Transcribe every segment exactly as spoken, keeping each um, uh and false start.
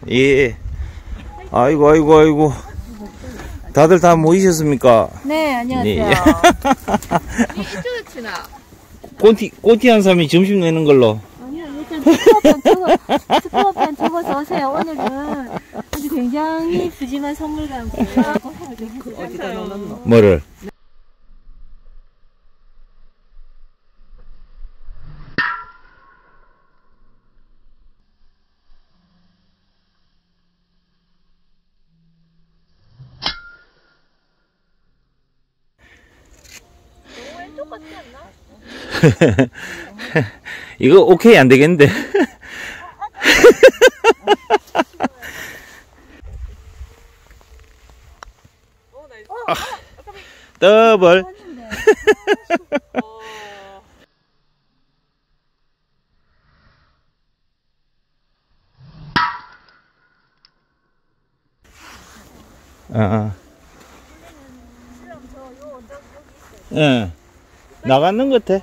예. 아이고, 아이고, 아이고. 다들 다 모이셨습니까? 네, 안녕하세요. 네. 꼬티, 꼬티 한 사람이 점심 내는 걸로. 아니요, 일단 스코어편 적어, 스코어편 적어서 오세요. 오늘은 아주 굉장히 푸짐한 선물과 함께. 어디다 넣어놨노? 뭐를? 이거 오케이 안 되겠는데. 아, 더블. 아, 예, 나가는 것 같아.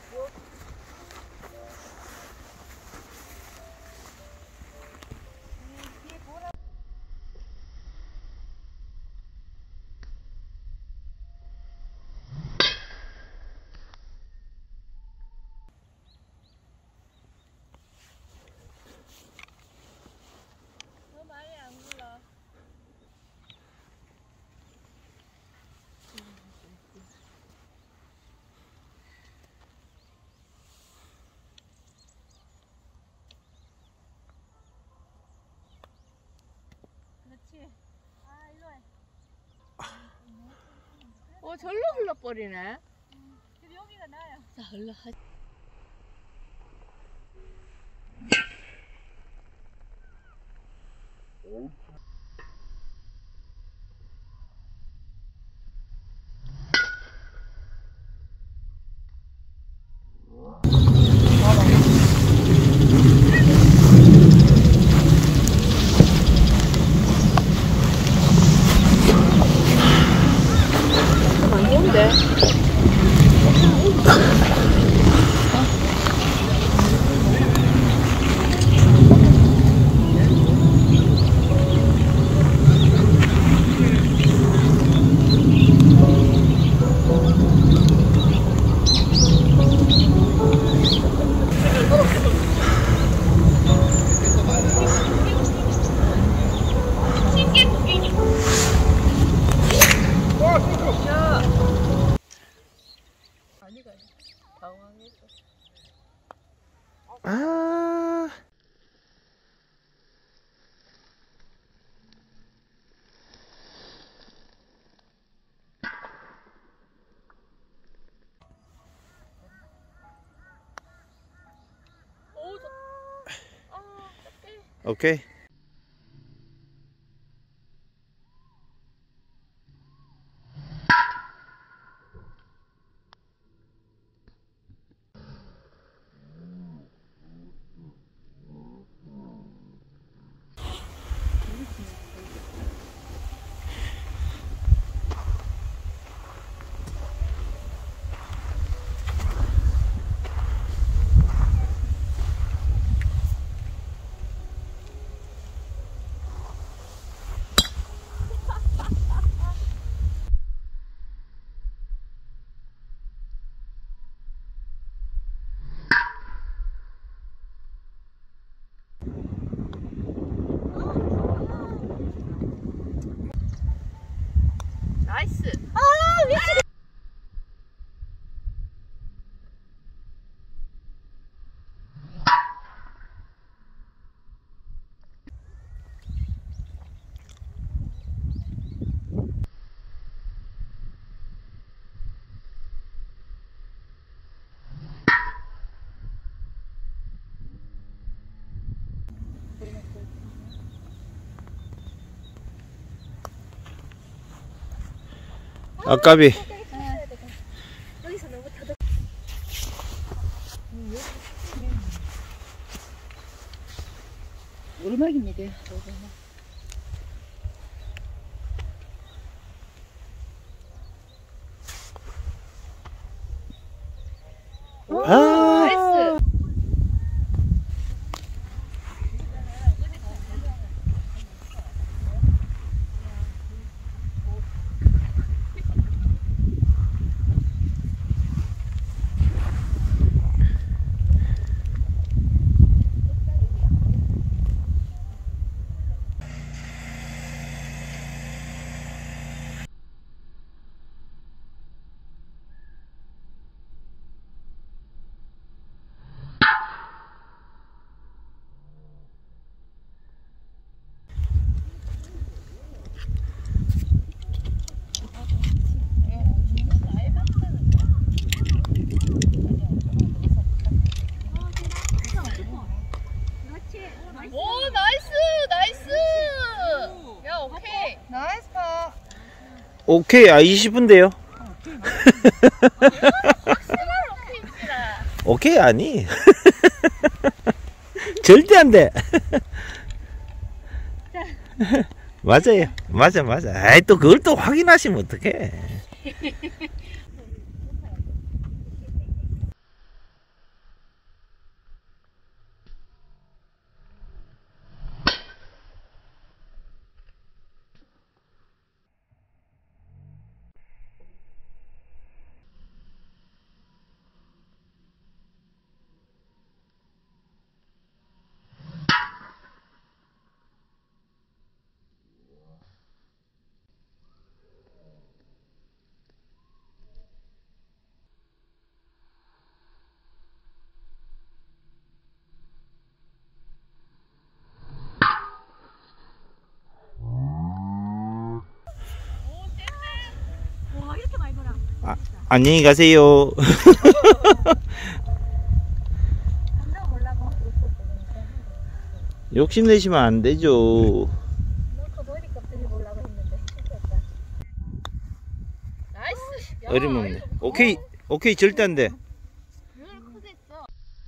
어, 절로 흘러버리네. 음, 여기가 나요. 자, 흘러. 안 좋은데? 아. 오케이. 나이스. 아, 미치겠다. 아까비. 여기서 너무 더덕. 오르막입니다. 아. 나이스. 오케이, 아, 이십 분대요. 오케이, 아니. 절대 안 돼. 맞아요. 맞아, 맞아. 아이, 또 그걸 또 확인하시면 어떡해. 아, 안녕히 가세요. 욕심내시면 안 되죠. 나이스. 야, 어림없네. 오케이, 오케이, 절대 안 돼. 늘 크겠어.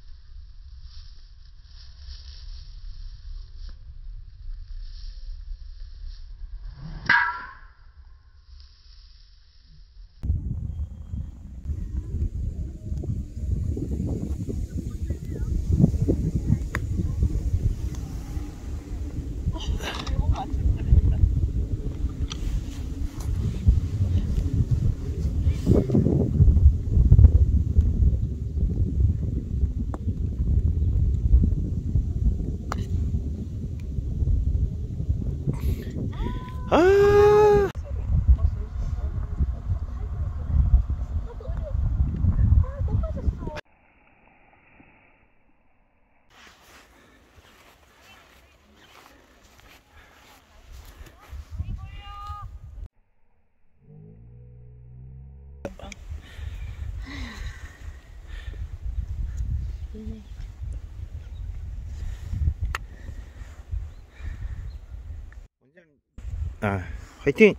아, 아, 화이팅!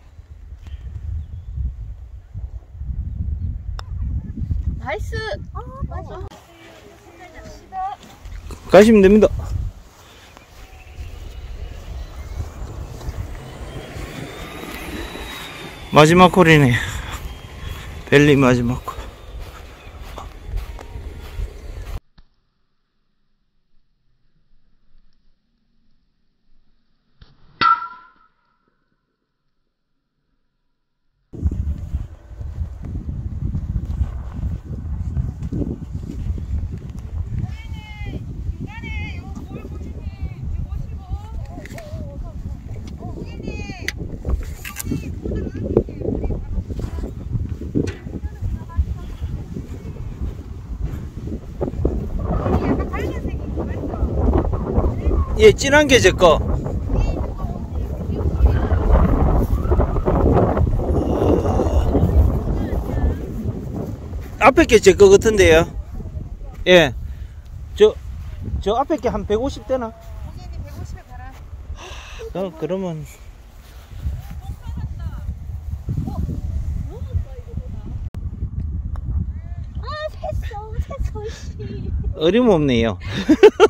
나이스. 가시면 됩니다. 마지막 콜이네. 벨리 마지막 콜. 예, 진한 게 제 거. 앞에 게 제 거 같은데요. 예. 저, 저 앞에 게 한 백오십 되나? 백오십에 가라. 어, 그러면. 아, 샜어, 샜어, 씨. 어림없네요.